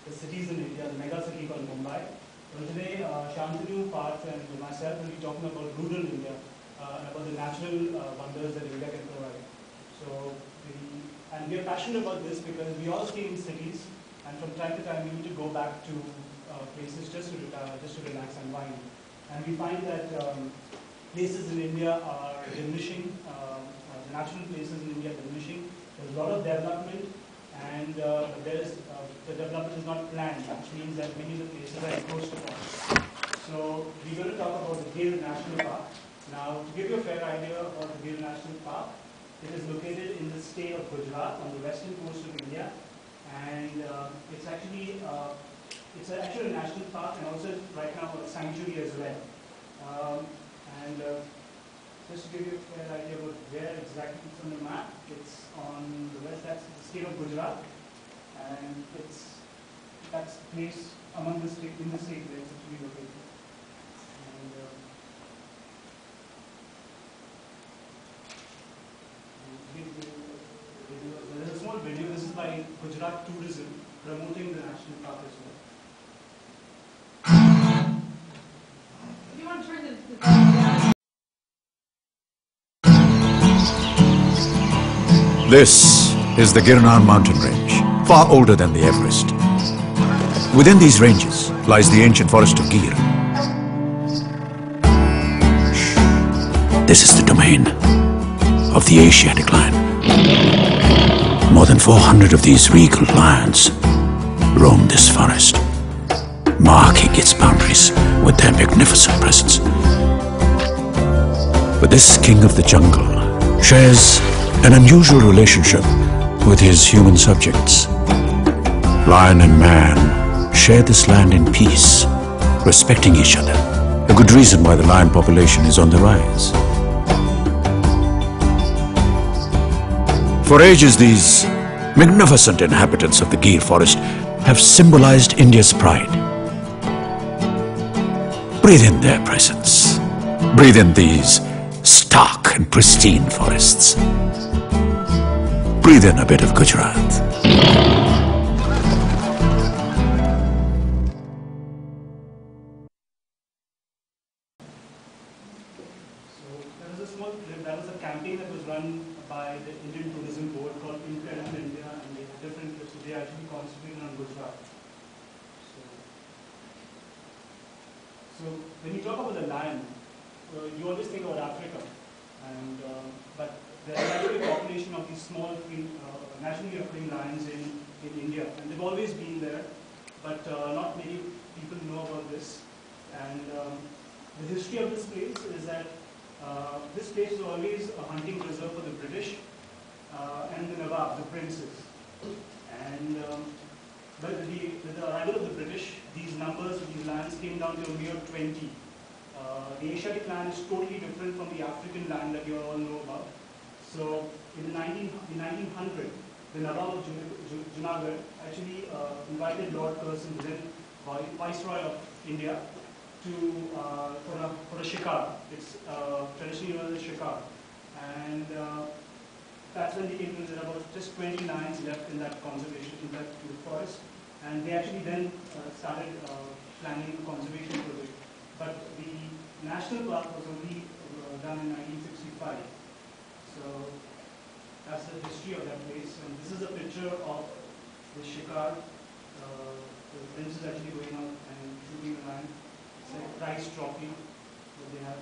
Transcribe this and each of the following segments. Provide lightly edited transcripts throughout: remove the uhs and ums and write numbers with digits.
the cities in India, the mega city called Mumbai. Well, today, Shantanu, Parth and myself will be talking about rural India and about the natural wonders that India can provide. So, we are passionate about this because we all stay in cities, and from time to time we need to go back to places just to retire, just to relax and wind. And we find that places in India are diminishing, the natural places in India are diminishing. There's a lot of development, and the development is not planned, which means that many of the places are encroached upon. So we're going to talk about the Gir National Park. Now, to give you a fair idea about the Gir National Park, it is located in the state of Gujarat on the western coast of India, and it's actually a national park and also right now a sanctuary as well. Just to give you a fair idea about where exactly it's on the map, it's on the west axis of the state of Gujarat, and that's the place among the state in the state where it's actually located. And there's a small video. This is by Gujarat Tourism promoting the national park as well. If you want to turn the down. This is the Girnar mountain range, far older than the Everest. Within these ranges lies the ancient forest of Gir. This is the domain of the Asiatic lion. More than 400 of these regal lions roam this forest, marking its boundaries with their magnificent presence. But this king of the jungle shares an unusual relationship with his human subjects. Lion and man share this land in peace, respecting each other. A good reason why the lion population is on the rise. For ages, these magnificent inhabitants of the Gir forest have symbolized India's pride. Breathe in their presence. Breathe in these stark and pristine forests. Breathe in a bit of Gujarat. So there was a small clip, that was a campaign that was run by the Indian Tourism Board called Incredible India, and they have different clips, so they actually concentrated on Gujarat. So when you talk about the lion, you always think about Africa, and but there is actually a population of these small, nationally occurring lions in India, and they've always been there, but not many people know about this. And the history of this place is that this place was always a hunting reserve for the British and the Nawab, the princes. And but with the arrival of the British, these numbers, these lions came down to a mere 20. The Asiatic lion is totally different from the African lion that you all know about. So in 1900, the Nawab of Junagadh actually invited Lord Curzon, the then Viceroy of India, for a shikar. It's traditionally known as a shikar. And that's when they came to there about just 20 lions left in that conservation, in the forest. And they actually then started planning a conservation project. But the national park was only done in 1965. So that's the history of that place. And this is a picture of the shikar. The prince is actually going out and shooting a lion. It's a prize trophy that they have.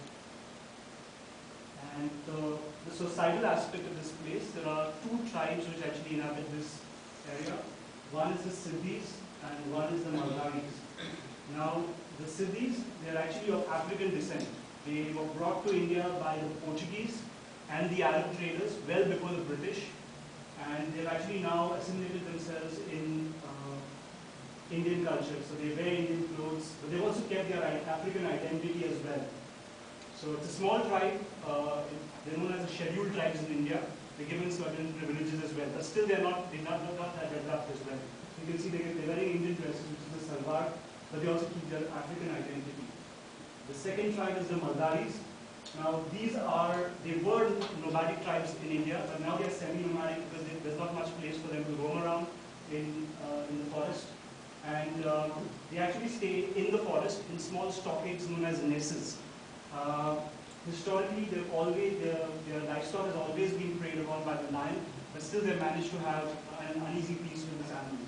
And the societal aspect of this place, there are two tribes which actually inhabit this area. One is the Siddhis and one is the Malgaris. Now, the Siddhis, they are actually of African descent. They were brought to India by the Portuguese and the Arab traders well before the British, and they've actually now assimilated themselves in Indian culture. So they wear Indian clothes, but they've also kept their African identity as well. So it's a small tribe. They're known as the scheduled tribes in India. They're given certain privileges as well, but still they're not that developed as well. So you can see they're wearing Indian dresses, which is the salwar, but they also keep their African identity. The second tribe is the Malgaris. Now they were nomadic tribes in India, but now they are semi-nomadic because there's not much place for them to roam around in the forest. And they actually stay in the forest in small stockades known as nesses. Historically, their livestock has always been preyed upon by the lion, but still they managed to have an uneasy peace with this animal.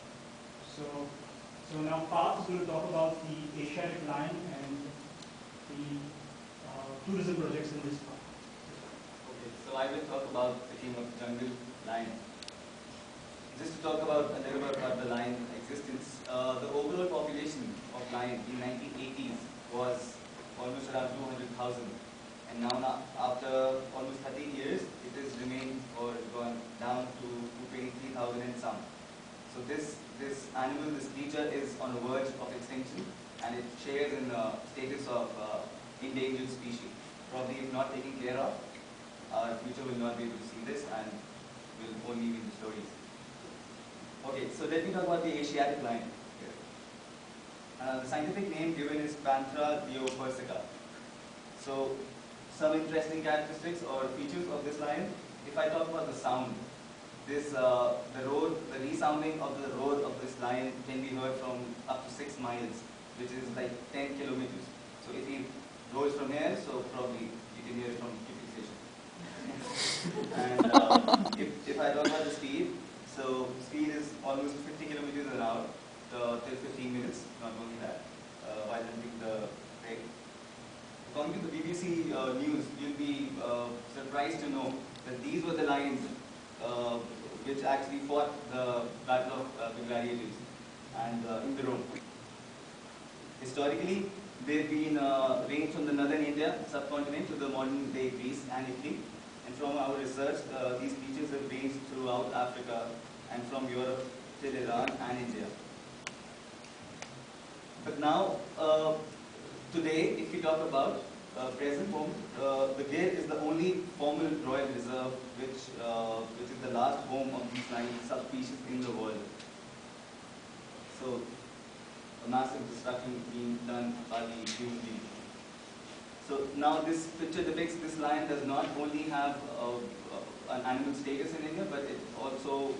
So now Parth is going to talk about the Asiatic lion and the tourism projects in this park. Okay, so I will talk about the king of the jungle, lion. Just to talk about a little bit about the lion existence, the overall population of lion in 1980s was almost around 200,000, and now after almost 30 years, it has remained or gone down to 23,000 and some. So this animal, this creature, is on the verge of extinction, and it shares in the status of endangered species. Probably, if not taken care of, our future will not be able to see this, and will only be the stories. Okay, so let me talk about the Asiatic lion here. The scientific name given is Panthera diopersica. So, some interesting characteristics or features of this lion. If I talk about the sound, the resounding of the roar of this lion can be heard from up to 6 miles, which is like 10 kilometers. So if he roars from here, so probably you can hear it from Station. And if I talk about the speed, so speed is almost 50 kilometers an hour till 15 minutes, not only that, while hunting the prey. According to the BBC News, you'll be surprised to know that these were the lions which actually fought the Battle of the Gladiators and in the Rome. Historically, they've been ranged from the northern India subcontinent to the modern day Greece and Italy. And from our research, these creatures have ranged throughout Africa and from Europe till Iran and India. But now, today, if we talk about present moment, the Gir is the only formal royal reserve which is the last home of these lion subspecies in the world. So, a massive destruction being done by the human being. So now this picture depicts this lion does not only have an animal status in India, but it also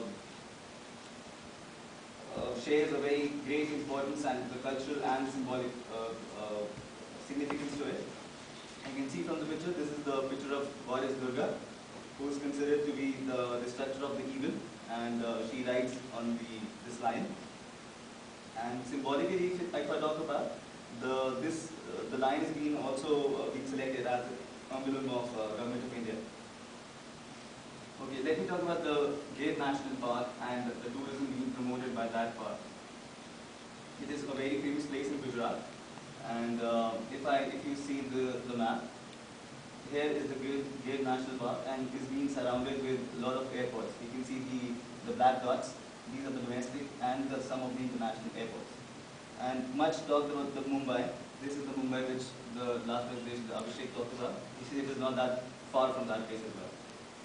shares a very great importance and the cultural and symbolic significance to it. You can see from the picture, this is the picture of goddess Durga, who is considered to be the destructor of the evil, and she rides on this lion. And symbolically, if I talk about the lion has been also been selected as the emblem of Government of India. Okay, let me talk about the Gir National Park and the tourism being promoted by that park. It is a very famous place in Gujarat, and if you see the map, here is the Gir National Park, and it is being surrounded with a lot of airports. You can see the black dots. These are the domestic and some of the international airports. And much talked about the Mumbai. This is the Mumbai which the last presentation, the Abhishek, talked about. You see, it is not that far from that place as well.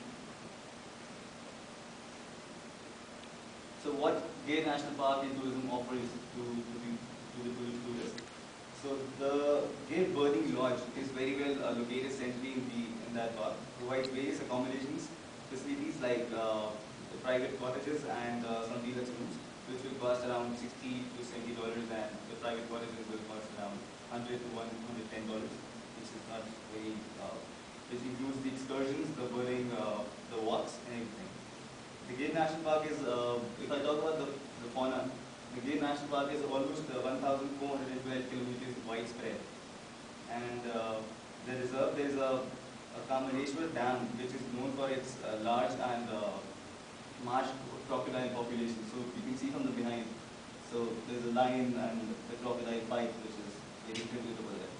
So what Gir National Park and tourism offers to the tourists? So the Gir Birding Lodge is very well located centrally in that park. Provides various accommodations, facilities like the private cottages and some deluxe rooms, which will cost around $60 to $70, and the private cottages will cost around $100 to $110, which is not very, which includes the excursions, the birding, the walks, and everything. The Gir National Park is, if I talk about the fauna, the Gir National Park is almost 1,412 kilometers widespread. And there is a Kamaleshwar Dam, which is known for its large and marsh crocodile population. So you can see from the behind. So there's a lion and the crocodile fight, which is very prevalent over there.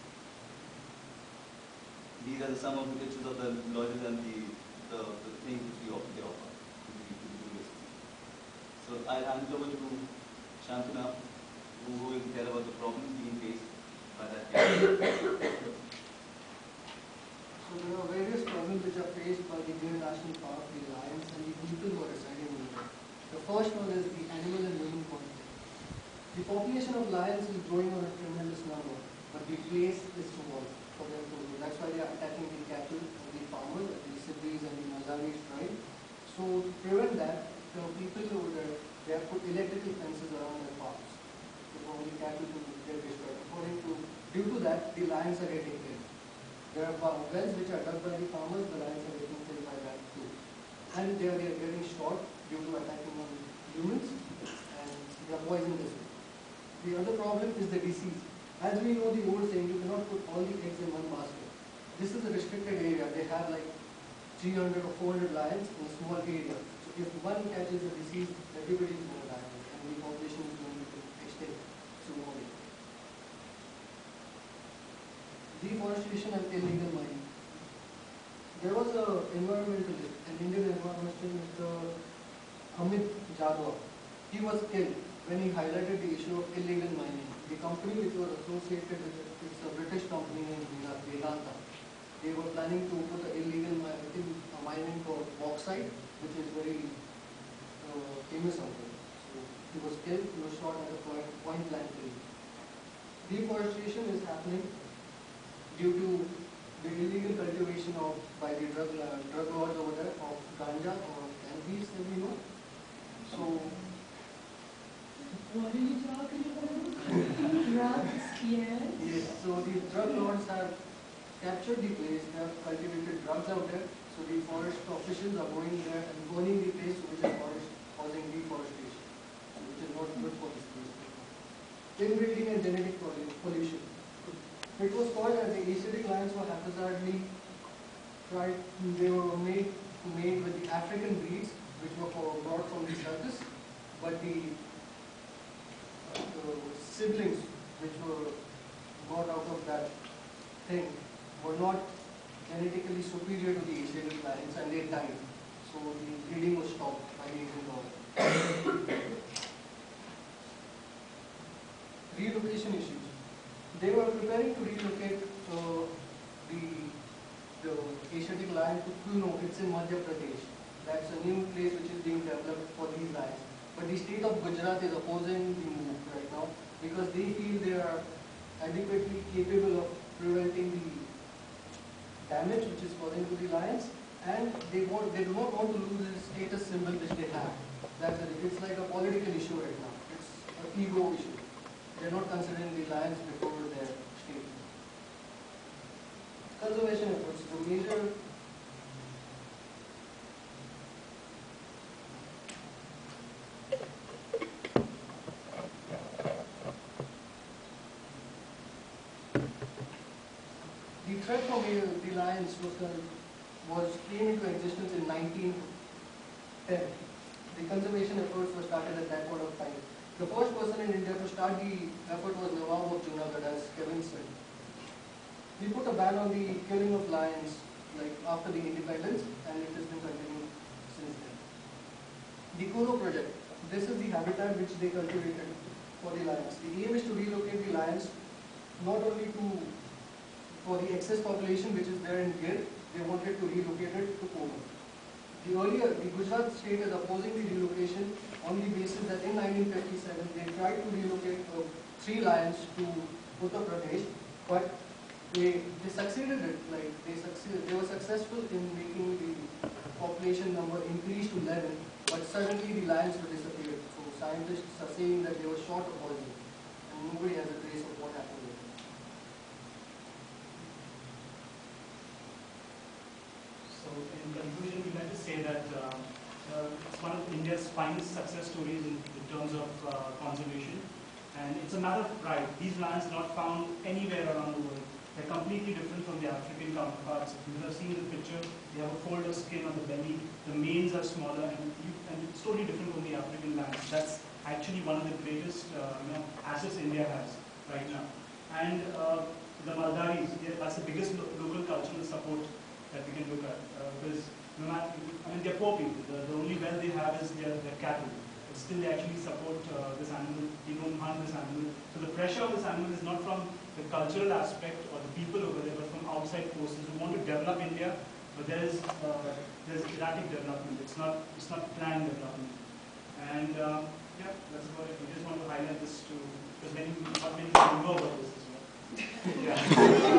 These are some of the pictures of the lodges and the things which they offer to the tourists. So I'll hand it over to Shantanu, who will tell about the problems being faced by that area. So there are various problems which are faced by the Gir National Park, the lions, and the people who are residing in there. The first one is the animal and human conflict. The population of lions is growing on a tremendous number, but the place is too small for them to grow. That's why they are attacking the cattle of the farmers, the Siddhis and the Mazaris tribe. So to prevent that, the people over there They have put electrical fences around their farms for the cattle to get destroyed. Due to that, the lions are getting killed. There are wells which are dug by the farmers, the lions are getting killed by that too. And they are getting shot due to attacking on humans, and they are poisoned as well. The other problem is the disease. As we know the old saying, you cannot put all the eggs in one basket. This is a restricted area. They have like 300 or 400 lions in a small area. So if one catches a disease, everybody is going to die, and the population is going to extinct sooner or later. Deforestation and illegal mining. There was an environmentalist, an Indian environmentalist, Mr. Amit Jadhav. He was killed when he highlighted the issue of illegal mining. The company which was associated with it, it's a British company named Vedanta. They were planning to put an illegal mining for bauxite, which is very famous out there. So he was killed, he was shot at a point blank range. Deforestation is happening due to the illegal cultivation by the drug lords over there of ganja or cannabis, as we know. So, What are you talking about? Drugs, yes. yes, so the drug lords have captured the place, they have cultivated drugs out there, so the forest officials are going there and burning the place, which is causing deforestation, which is not good for this place. Inbreeding and genetic pollution. It was called that the Asiatic lions were haphazardly tried, they were made with the African breeds, which were brought from the circus, but the siblings which were got out of that thing were not genetically superior to the Asiatic lions, and they died. So the breeding was stopped by the Asian government. Relocation issues. They were preparing to relocate the Asiatic lion to Kuno. It's in Madhya Pradesh. That's a new place which is being developed for these lions. But the state of Gujarat is opposing the move right now because they feel they are adequately capable of preventing the damage which is causing to the lions, and they do not want to lose the status symbol which they have. It's like a political issue right now. It's an ego issue. They're not considering the lions before their state. Conservation efforts. The major the threat from the lions came into existence in 1910. The conservation efforts were started at that point of time. The first person in India to start the effort was Nawab of Junagadh, as Kevin said. He put a ban on the killing of lions after the independence, and it has been continued since then. The Kuno project. This is the habitat which they cultivated for the lions. The aim is to relocate the lions not only for the excess population which is there in Gir, they wanted to relocate it to Kuno. The Gujarat state is opposing the relocation on the basis that in 1957 they tried to relocate 3 lions to Uttar Pradesh, but they succeeded it. They were successful in making the population number increase to 11, but suddenly the lions were disappeared. So scientists are saying that they were short of poison, and nobody has a trace of what happened with them. So in conclusion, we'd like to say that it's one of India's finest success stories in terms of conservation, and it's a matter of pride. These lions are not found anywhere around the world. They're completely different from the African counterparts. If you have seen the picture, they have a fold of skin on the belly, the manes are smaller, and it's totally different from the African lions. That's actually one of the greatest assets India has right now. And the Maldaris, that's the biggest local cultural support that we can look at. Because they're poor people. The only wealth they have is their cattle. But still they actually support this animal. They don't hunt this animal. So the pressure of this animal is not from the cultural aspect or the people over there, but from outside forces who want to develop India, but there's erratic development. It's not planned development. And yeah, that's about it. We just want to highlight this because not many people know about this as well. Yeah.